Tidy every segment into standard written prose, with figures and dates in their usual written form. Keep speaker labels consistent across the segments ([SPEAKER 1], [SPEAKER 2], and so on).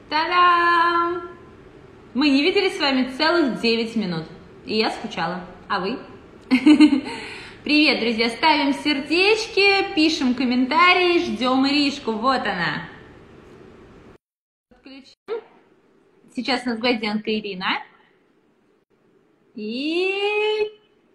[SPEAKER 1] Та-дам! Мы не виделись с вами целых 9 минут, и я скучала. А вы? Привет, друзья! Ставим сердечки, пишем комментарии, ждем Иришку. Вот она. Подключим. Сейчас у нас гвоздянка Ирина. И...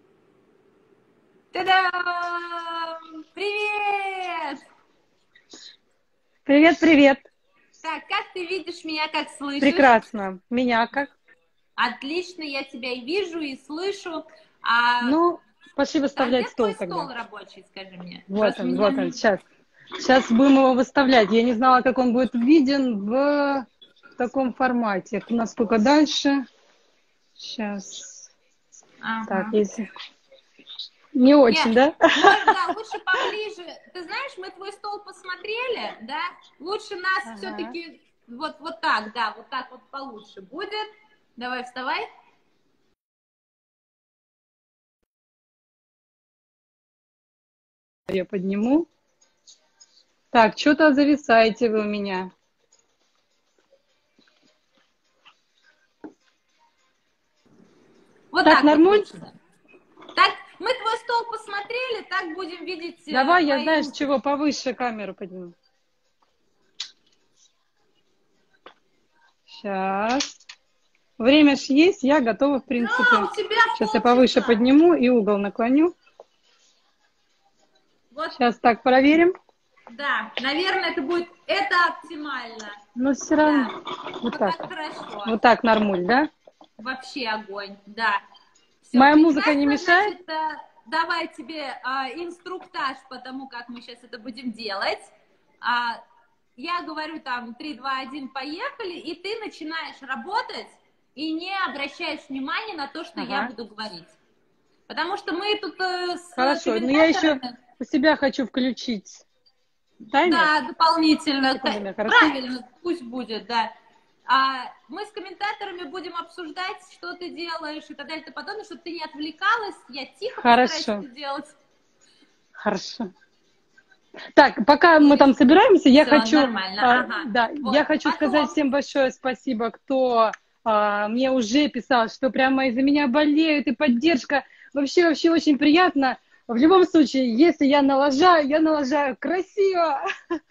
[SPEAKER 1] Та-дам! Привет!
[SPEAKER 2] Привет, привет.
[SPEAKER 1] Так, как ты видишь меня, как слышишь?
[SPEAKER 2] Прекрасно. Меня как?
[SPEAKER 1] Отлично, я тебя и вижу, и слышу.
[SPEAKER 2] Ну, пошли
[SPEAKER 1] А
[SPEAKER 2] выставлять
[SPEAKER 1] где
[SPEAKER 2] стол
[SPEAKER 1] твой
[SPEAKER 2] тогда.
[SPEAKER 1] стол рабочий, скажи мне?
[SPEAKER 2] Вот он, сейчас. Сейчас будем его выставлять. Я не знала, как он будет виден в таком формате. Насколько дальше? Сейчас.
[SPEAKER 1] Ага.
[SPEAKER 2] Так, если... Не очень,
[SPEAKER 1] Нет,
[SPEAKER 2] да?
[SPEAKER 1] да, лучше поближе. Ты знаешь, мы твой стол посмотрели, да? Лучше нас все-таки вот так, да, вот так вот получше будет. Давай, вставай.
[SPEAKER 2] Я подниму. Так, что-то зависаете вы у меня.
[SPEAKER 1] Вот
[SPEAKER 2] Так,
[SPEAKER 1] так
[SPEAKER 2] нормально?
[SPEAKER 1] Вот так, мы твой стол посмотрели, так будем видеть
[SPEAKER 2] Давай, я,
[SPEAKER 1] твои
[SPEAKER 2] знаешь,
[SPEAKER 1] руки.
[SPEAKER 2] чего, повыше камеру подниму. Сейчас. Время ж есть, я готова, в принципе.
[SPEAKER 1] Да, у тебя
[SPEAKER 2] Сейчас я повыше
[SPEAKER 1] полчаса.
[SPEAKER 2] подниму и угол наклоню.
[SPEAKER 1] Вот.
[SPEAKER 2] Сейчас так проверим.
[SPEAKER 1] Да, наверное, это оптимально.
[SPEAKER 2] Но все равно.
[SPEAKER 1] Да.
[SPEAKER 2] Вот так.
[SPEAKER 1] Хорошо.
[SPEAKER 2] Вот так нормуль, да?
[SPEAKER 1] Вообще огонь, да. Всё,
[SPEAKER 2] Моя музыка не
[SPEAKER 1] прекрасно,
[SPEAKER 2] мешает?
[SPEAKER 1] значит, давай тебе инструктаж по тому, как мы сейчас это будем делать. Я говорю там 3, 2, 1, поехали, и ты начинаешь работать и не обращаешь внимания на то, что я буду говорить. Потому что мы тут с
[SPEAKER 2] Хорошо, но я еще у себя хочу включить таймер.
[SPEAKER 1] Да, дополнительно.
[SPEAKER 2] Секундами,
[SPEAKER 1] Правильно, пусть будет, да. Мы с комментаторами будем обсуждать, что ты делаешь и так далее и тому подобное, чтобы ты не отвлекалась. Я тихо постараюсь это делать.
[SPEAKER 2] Хорошо. Так, пока мы там собираемся, я хочу, я хочу сказать всем большое спасибо, кто мне уже писал, что прямо из-за меня болеют, и поддержка. Вообще очень приятно. В любом случае, если я налажаю красиво.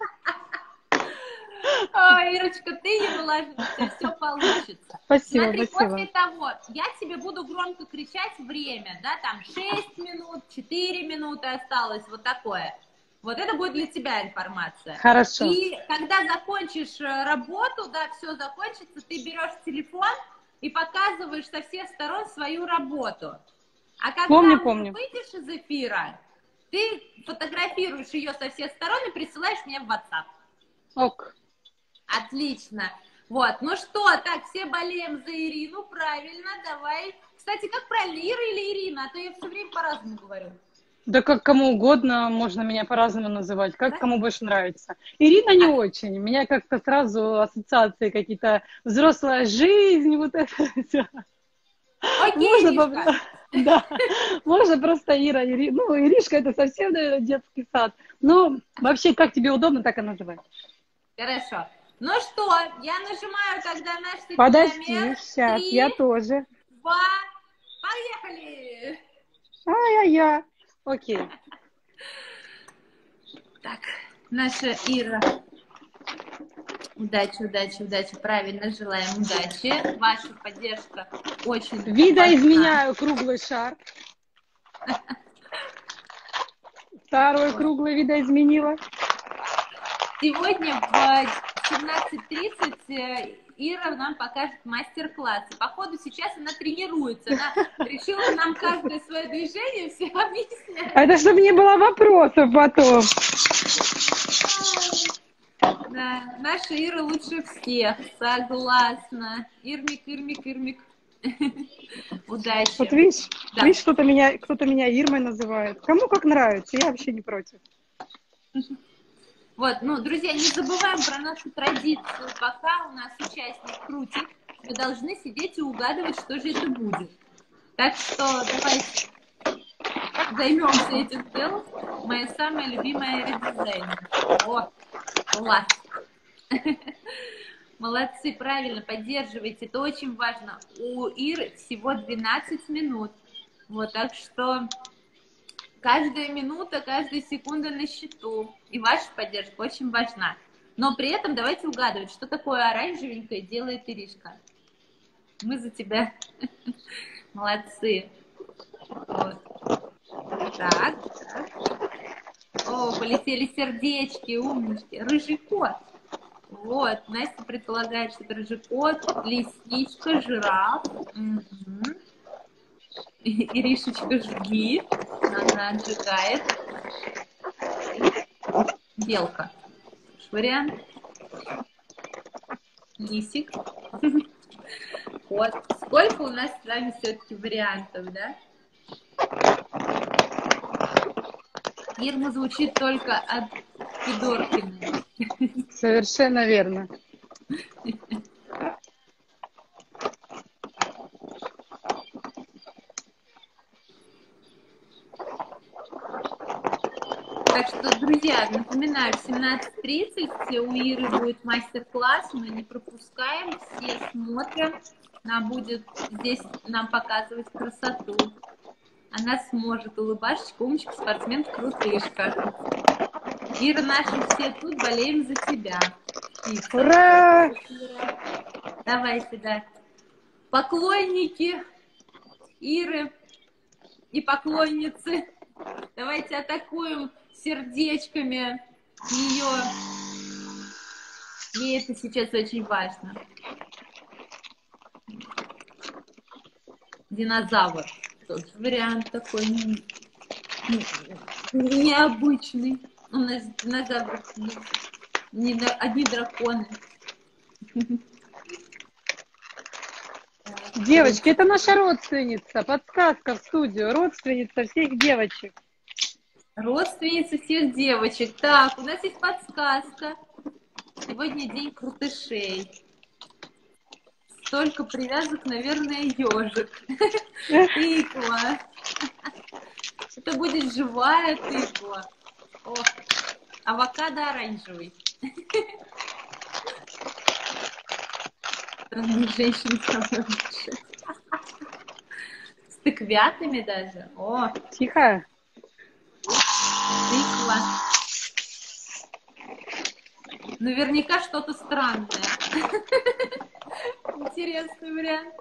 [SPEAKER 1] Ой, Ирочка, ты не налаживаешься, все получится.
[SPEAKER 2] Спасибо,
[SPEAKER 1] Смотри,
[SPEAKER 2] спасибо.
[SPEAKER 1] после того, я тебе буду громко кричать время, да, там 6 минут, 4 минуты осталось, вот такое. Вот это будет для тебя информация.
[SPEAKER 2] Хорошо.
[SPEAKER 1] И когда закончишь работу, да, все закончится, ты берешь телефон и показываешь со всех сторон свою работу. А когда
[SPEAKER 2] помню.
[SPEAKER 1] выйдешь из эфира, ты фотографируешь ее со всех сторон и присылаешь мне в WhatsApp.
[SPEAKER 2] Ок.
[SPEAKER 1] Отлично. Вот, ну что, так, все болеем за Ирину, правильно, давай. Кстати, как правильно, Ира или Ирина? А то я все время по-разному говорю.
[SPEAKER 2] Да как кому угодно, можно меня по-разному называть, как кому больше нравится. Ирина не очень, у меня как-то сразу ассоциации какие-то, взрослая жизнь, вот это все.
[SPEAKER 1] Окей, Иришка.
[SPEAKER 2] Да, можно просто Ира. Ну, Иришка это совсем, наверное, детский сад. Но вообще, как тебе удобно, так и называй.
[SPEAKER 1] Хорошо. Ну что, я нажимаю тогда наш секундомер.
[SPEAKER 2] Подожди, сейчас,
[SPEAKER 1] 3,
[SPEAKER 2] я тоже.
[SPEAKER 1] 2, поехали!
[SPEAKER 2] Ай-яй-яй. Окей.
[SPEAKER 1] Так, наша Ира. Удачи, правильно, желаем удачи. Ваша поддержка очень
[SPEAKER 2] Видоизменяю круглый шар. Второй круглый видоизменила.
[SPEAKER 1] Сегодня в 17:30 Ира нам покажет мастер-класс. И походу сейчас она тренируется. Она решила нам каждое свое движение все объяснять.
[SPEAKER 2] Это чтобы не было вопросов потом.
[SPEAKER 1] Да, наша Ира лучше всех, согласна. Ирмик. Удачи.
[SPEAKER 2] Вот видишь, кто-то меня Ирмой называет. Кому как нравится, я вообще не против.
[SPEAKER 1] Вот, ну, друзья, не забываем про нашу традицию. Пока у нас участник крутит, мы должны сидеть и угадывать, что же это будет. Так что давайте займемся этим делом. Моя самая любимая редизайнер. О, класс. Молодцы, правильно, поддерживайте, это очень важно. У Иры всего 12 минут. Вот, так что каждая минута, каждая секунда на счету. И ваша поддержка очень важна. Но при этом давайте угадывать, что такое оранжевенькое делает Иришка. Мы за тебя. Молодцы. Вот. Так. О, полетели сердечки, умнички. Рыжий кот. Вот, Настя предполагает, что это рыжий кот, лисичка, жираф. Угу. Иришечка, жги. Она отжигает. Белка. Вариант. Лисик. Вот. Сколько у нас с вами все-таки вариантов, да? Ирма звучит только от Федоркина.
[SPEAKER 2] Совершенно верно.
[SPEAKER 1] Так что, друзья, напоминаю, в 17:30 у Иры будет мастер-класс, мы не пропускаем, все смотрим. Она будет здесь нам показывать красоту. Она сможет, улыбашечка, умничка, спортсмен, крутышка. Ира, наши все тут, болеем за тебя.
[SPEAKER 2] Ура!
[SPEAKER 1] Давайте, да. Поклонники Иры и поклонницы, давайте атакуем сердечками ее. Ей это сейчас очень важно. Динозавр. Тоже вариант такой необычный. У нас динозавров не одни драконы.
[SPEAKER 2] Девочки, это наша родственница. Подсказка в студию. Родственница всех девочек.
[SPEAKER 1] Родственница всех девочек. Так, у нас есть подсказка. Сегодня день крутышей. Столько привязок, наверное, ежик. Тыква. Это будет живая тыква. О, авокадо оранжевый. Женщины самые лучшие. С тыквятами даже. О,
[SPEAKER 2] Тихо.
[SPEAKER 1] тыква. Наверняка что-то странное. Интересный вариант.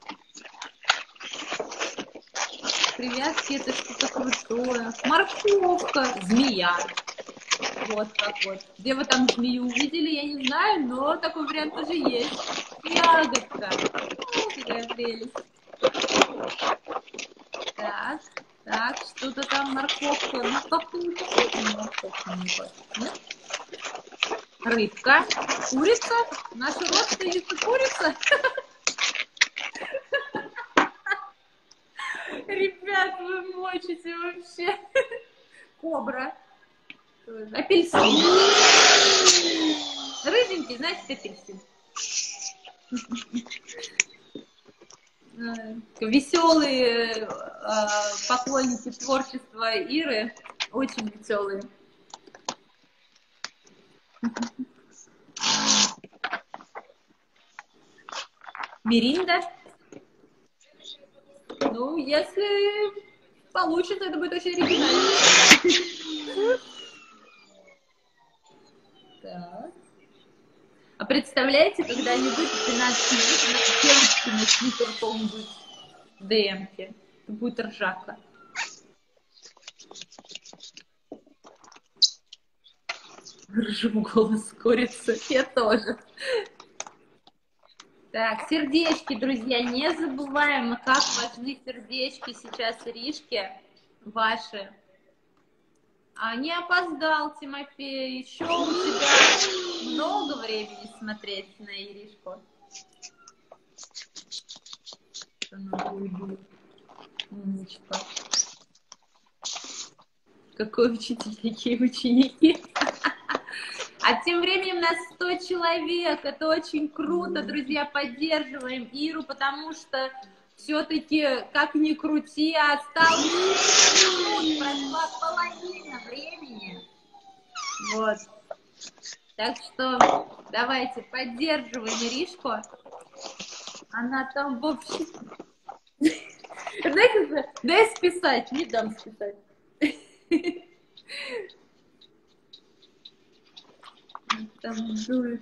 [SPEAKER 1] Привязки это что-то крутое. Морковка, змея. Вот как вот. Где вы там змею увидели, я не знаю, но такой вариант тоже есть. Ягодка. О, какая прелесть. Так, что-то там морковка. Морковка не похожа. Морковка не похожа. Рыбка. Курица. Наша родственница курица. Ребят, вы мочите вообще. Кобра. Апельсин. Рыженький, значит, апельсин. Веселые поклонники творчества Иры. Очень веселые. Миринда. Ну, если получится, это будет очень оригинально. Так. А представляете, когда они выйдут 13 минут, девочки начнут ртом быть в ДМ-ке. Это будет ржака. Ржу голос курицы. Я тоже. Так, сердечки, друзья, не забываем, как важны сердечки сейчас Иришке ваши. А не опоздал, Тимофей, еще у тебя много времени смотреть на Иришку. Умничка. Какой учитель, такие ученики. А тем временем нас 100 человек. Это очень круто, друзья. Поддерживаем Иру, потому что все-таки, как ни крути, осталось 10 минут, прошла половина времени. Вот. Так что давайте поддерживаем Иришку. Она там вообще... Знаете, дай списать, не дам списать. Там дует.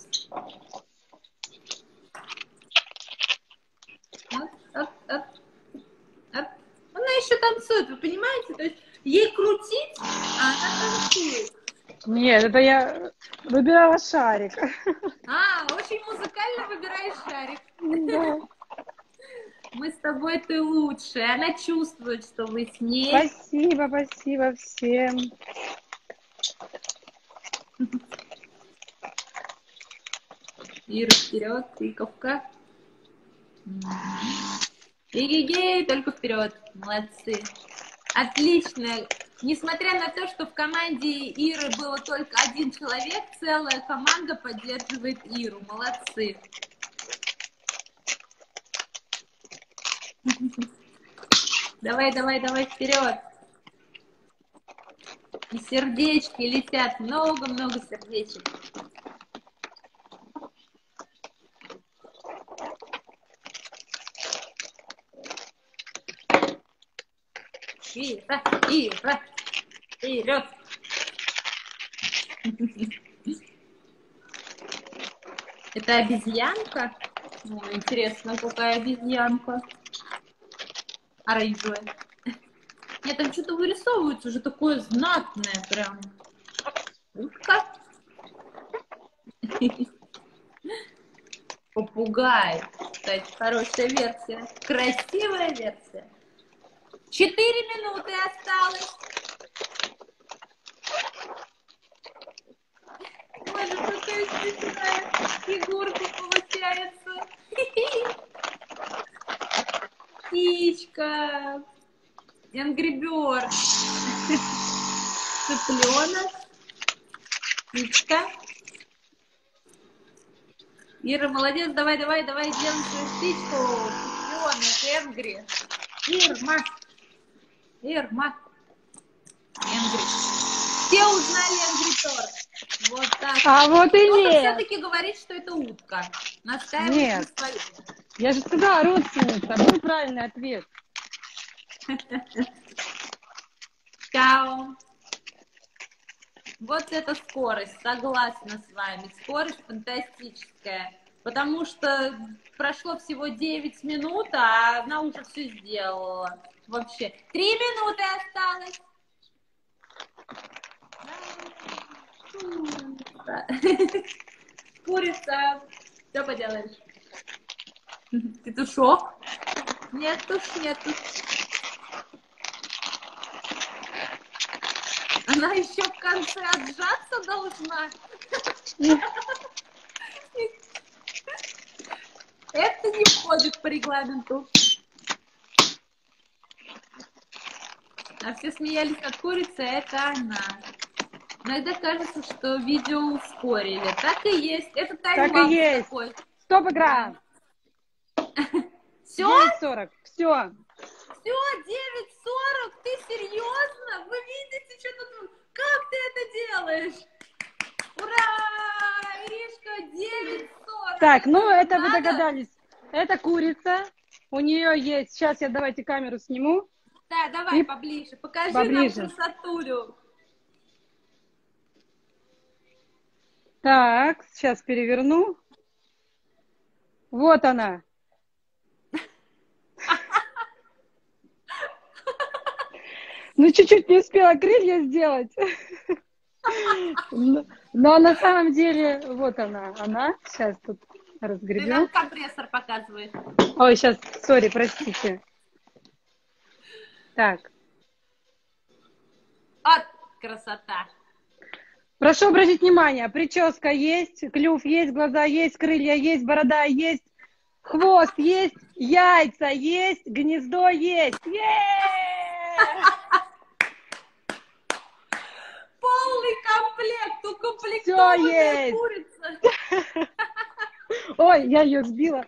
[SPEAKER 1] Оп. Она еще танцует, вы понимаете? То есть ей крутить, а она танцует.
[SPEAKER 2] Нет, это я выбирала шарик.
[SPEAKER 1] Очень музыкально выбираешь шарик.
[SPEAKER 2] Да.
[SPEAKER 1] Мы с тобой, ты лучшая. Она чувствует, что вы с ней.
[SPEAKER 2] Спасибо всем.
[SPEAKER 1] Ира, вперед, тыковка. Эгегей, только вперед. Молодцы. Отлично. Несмотря на то, что в команде Иры было только один человек, целая команда поддерживает Иру. Молодцы. Давай, вперед. И сердечки летят. Много-много сердечек. Ира. Вперед. Это обезьянка? Интересно, какая обезьянка. Оранжевая. Нет, там что-то вырисовывается уже такое знатное прям. Утка. Попугай. Кстати, хорошая версия. Красивая версия. 4 минуты осталось. Боже, какая смешная фигурка получается. Птичка. Angry Bird. Цыпленок. Птичка. Ира, молодец, давай, делаем свою птичку. Цыпленок, Angry. Ирма. Angry. Все узнали Angry Bird. Вот так.
[SPEAKER 2] А вот и
[SPEAKER 1] кто-то
[SPEAKER 2] нет.
[SPEAKER 1] все-таки говорит, что это утка. Настаивает
[SPEAKER 2] Нет.
[SPEAKER 1] на своем.
[SPEAKER 2] Я же сказала, родственница. Был правильный ответ.
[SPEAKER 1] Чао. Вот это скорость, согласна с вами. Скорость фантастическая. Потому что прошло всего 9 минут, а она уже все сделала. Вообще. 3 минуты осталось. Курица. Что поделаешь? Петушок? Нет уж. Она еще в конце отжаться должна. Это не входит по регламенту. А все смеялись над курицей, это она. Иногда кажется, что видео ускорили. Так и есть. Это таймлапс
[SPEAKER 2] Так и есть.
[SPEAKER 1] такой.
[SPEAKER 2] Стоп, игра.
[SPEAKER 1] Все?
[SPEAKER 2] 9:40. Все.
[SPEAKER 1] Все, 9:40? Ты серьезно? Вы видите, что тут... Как ты это делаешь? Ура! Иришка, 9:40.
[SPEAKER 2] Так, ну это вы догадались. Это курица. У нее есть... Сейчас я давайте камеру сниму.
[SPEAKER 1] Да, давай поближе. Покажи
[SPEAKER 2] поближе.
[SPEAKER 1] нам красотулю.
[SPEAKER 2] Так, сейчас переверну. Вот она. Ну, чуть-чуть не успела крылья сделать. Но на самом деле, вот она. Сейчас тут разгребем.
[SPEAKER 1] Ты нам компрессор показываешь.
[SPEAKER 2] Ой, сейчас, сори, простите. Так.
[SPEAKER 1] Вот красота.
[SPEAKER 2] Прошу обратить внимание, прическа есть, клюв есть, глаза есть, крылья есть, борода есть, хвост есть, яйца есть, гнездо есть.
[SPEAKER 1] Полный комплект, укомплектованная курица.
[SPEAKER 2] Ой, я ее сбила.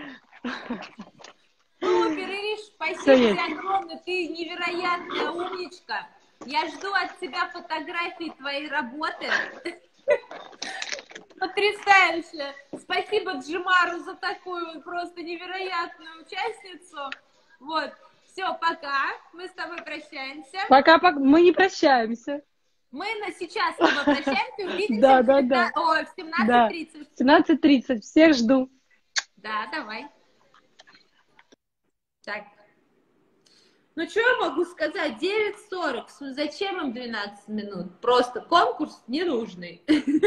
[SPEAKER 1] Супер, Ириш, спасибо тебе огромное, ты невероятная умничка. Я жду от тебя фотографии твоей работы. Потрясающе! Спасибо Джимару за такую просто невероятную участницу. Вот. Все, пока. Мы с тобой прощаемся.
[SPEAKER 2] Пока-пока. Мы не прощаемся.
[SPEAKER 1] Мы сейчас с тобой прощаемся. Увидимся в 17:30.
[SPEAKER 2] 17:30. Всех жду.
[SPEAKER 1] Да, давай. Так. Ну, что я могу сказать? 9:40. Зачем им 12 минут? Просто конкурс ненужный.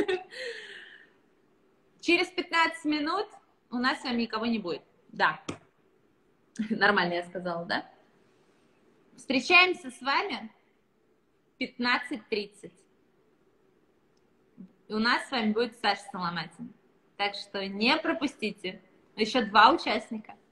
[SPEAKER 1] Через 15 минут у нас с вами никого не будет. Да. Нормально я сказала, да? Встречаемся с вами в 15:30. И у нас с вами будет Саша Соломатин. Так что не пропустите. Еще 2 участника.